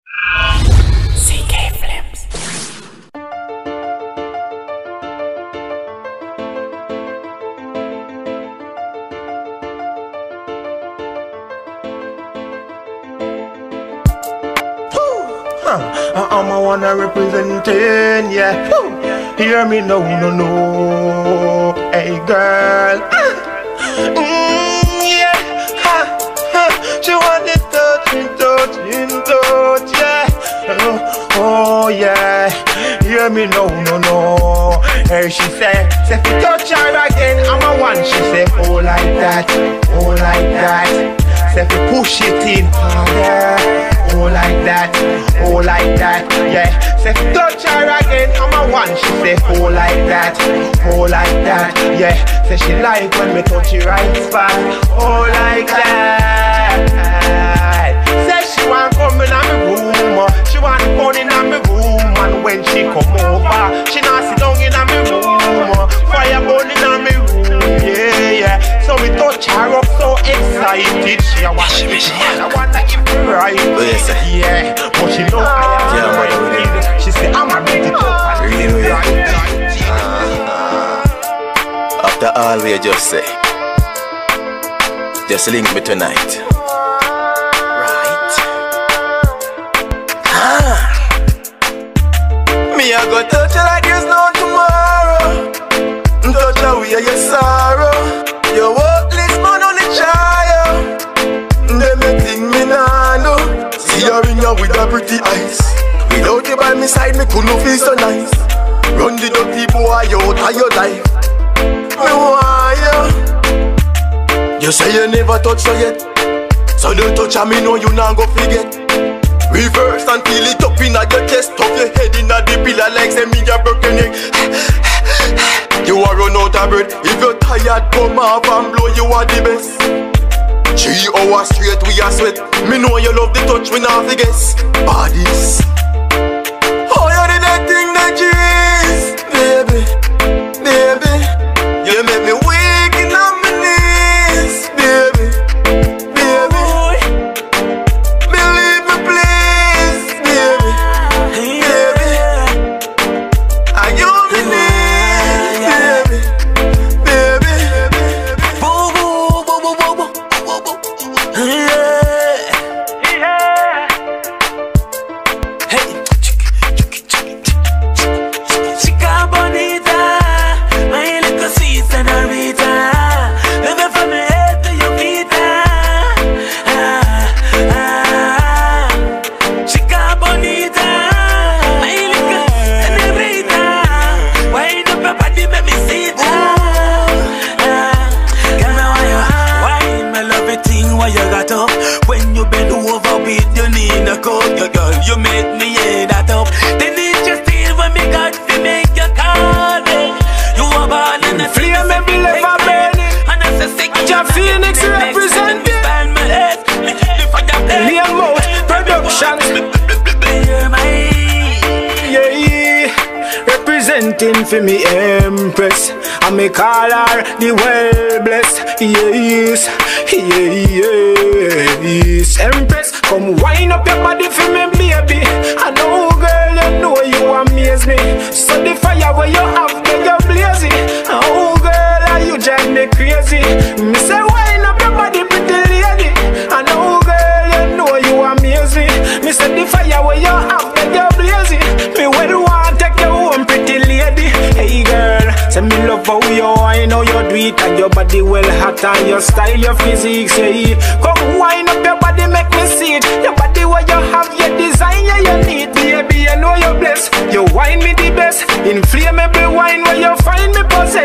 CK Films. I'm a wanna representing, yeah. Hear me, no. Hey, girl. Yeah. She want it touch, yeah. Oh, yeah. Hear me, no. Hey, she said, if you touch her again, I'm a one. She said, oh, like that. Say if you push it in harder. Oh like that, yeah. Say touch her again, I'm a one. She say oh like that, yeah. Say she like when me touch her right spot. Oh like that. Say she want come in my room, she want fun in my room, and when she come over, she not sit down in my room. Fire burning in my room, yeah. So we touch her up so excited, she a wash me. I wanna give her right, yeah. But she know I am right. She say I'm a beauty top. Really? After all we just say, just link me tonight. Right? Me I go touch you like there's no tomorrow. Touch her with your sorrow. Your worthless man on the child. Them a thing me nah know. See her in here with her pretty eyes. Without you by my side, me couldn't feel so nice. Run the dirty boy out of your life. Me want you. You say you never touch her yet, so don't touch her, me know you not go forget. Reverse and feel it up in your chest. Tuck your head in the pillar like say me a broken neck. You are run out of breath. If you're tired, come off and blow, you are the best. 3 hours straight we a sweat. Me know you love the touch, me not forget. Bodies. Oh, you did that thing that cheese. Baby. You make me weak in on my knees. Baby. Believe me please. Baby. Are you me need? Baby. Chica bonita, my little sweet senorita, living from your head to your feet. Chica bonita, my little senorita, wind up your body, make me see that. Girl, me want you wine, me love it thing what you got up. When you bend over with your knee in a coat, girl, you make me hear that up. Then it's just still when me got to make you call me. You are born in a Flame me be ever burning. and I say sick. Jah Phoenix represent it. Liam Mouth Productions. Yeah, representing for me Empress. I me call her the well blessed. Yes. Empress, come wind up your body for me, baby. I know, girl, you know you amaze me. So the fire where you have, get you blazing. Oh, girl, you drive me crazy. Me say wind up your body, pretty lady. I know, girl, you know you amaze me. Me say the fire where you have, get you blazing. Me well want take you home, pretty lady. Hey, girl, say me love how you wine, how you do it, and your body well hot, and your style, your physics, yeah. Come wind up your body, make me see it. Your body where you have, your design, yeah, you need, baby, you know you're blessed. You wine me the best, inflammable wine where you find me possess.